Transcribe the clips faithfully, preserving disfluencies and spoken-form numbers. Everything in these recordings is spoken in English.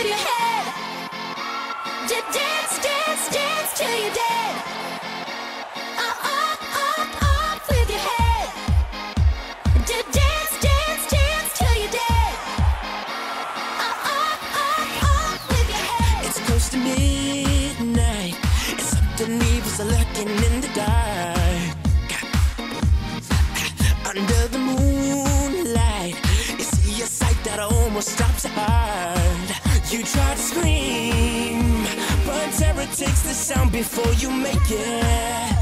with your head. Just dance, dance, dance till you're dead. Up, up, up, up with your head. Just dance, dance, dance till you're dead. Up, up, up, up with your head. It's close to midnight, and something evil's lurking in the dark. Under the moonlight, you see a sight that almost stops your heart. You try to scream, but terror takes the sound before you make it.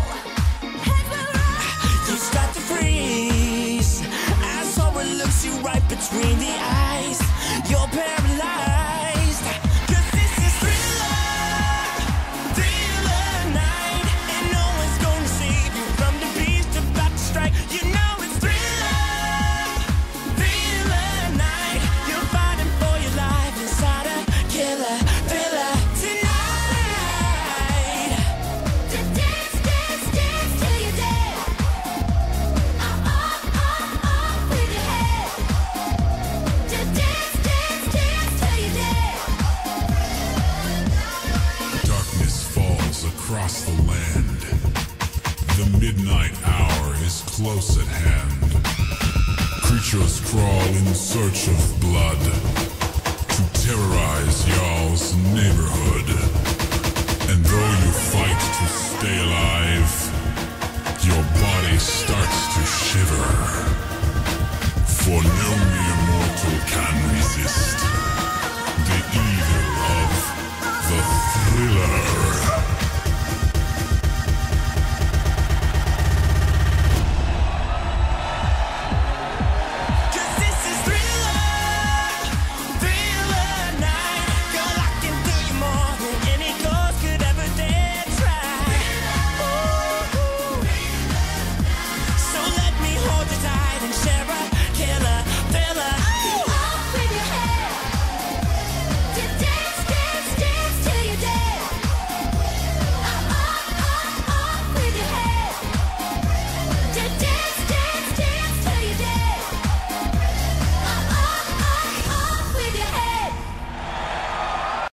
You start to freeze as horror looks you right between the eyes. You're paralyzed, 'cause this is Thriller, Thriller night, and no one's gonna save you from the beast about to strike. You know it's Thriller, Thriller night. You're fighting for your life inside a killer thriller tonight. Just dance, dance, dance till you're dead. Up, up, up, up with your head. Just dance, dance, dance till you're dead. Darkness falls across the land. The midnight hour is close at hand. Creatures crawl in search of blood to terrorize y'all's neighborhood. And though you fight to stay alive, your body starts to shiver. For no mere mortal can resist the evil of the Thriller.